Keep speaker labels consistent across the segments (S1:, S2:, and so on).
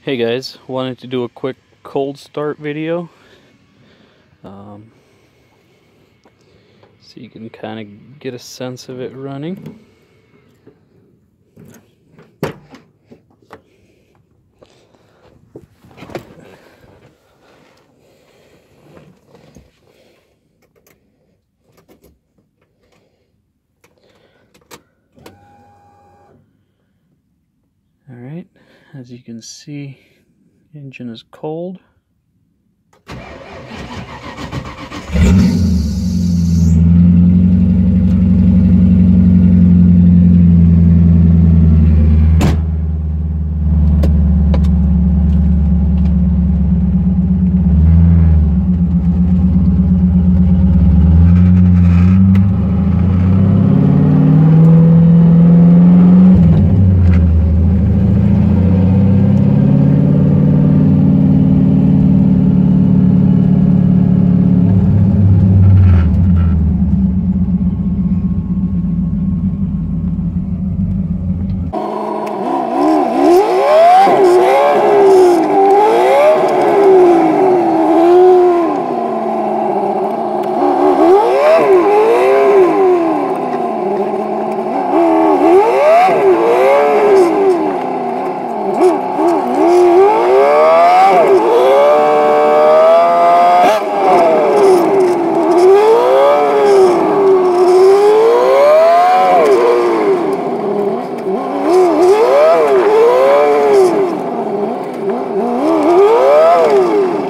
S1: Hey guys, wanted to do a quick cold start video so you can kind of get a sense of it running. Alright, as you can see, engine is cold.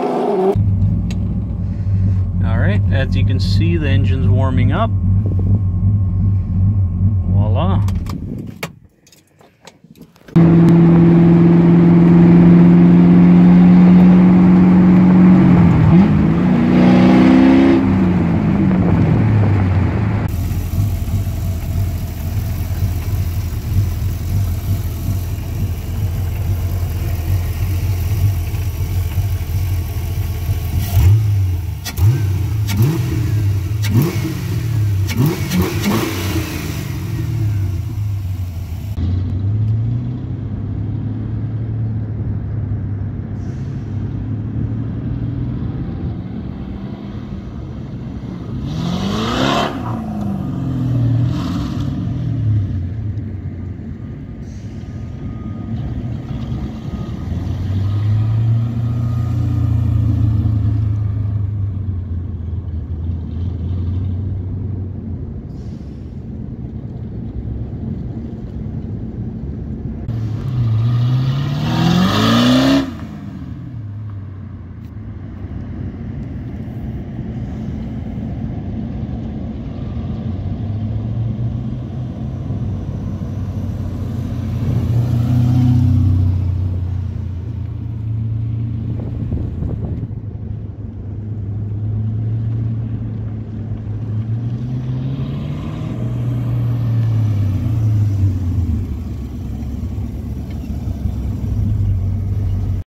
S1: As you can see, the engine's warming up.